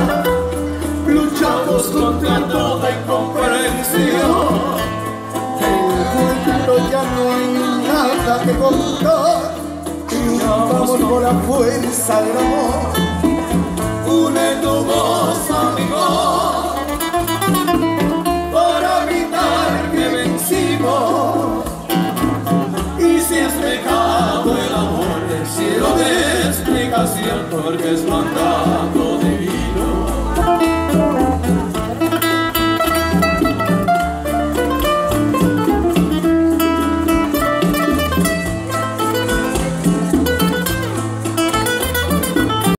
luchamos contra toda incomprensión. En el futuro ya no hay nada que contar, y vamos por la fuerza del amor. Une tu voz, amigo, para evitar que vencimos. Y si has dejado el amor del cielo de explicación, porque es mandado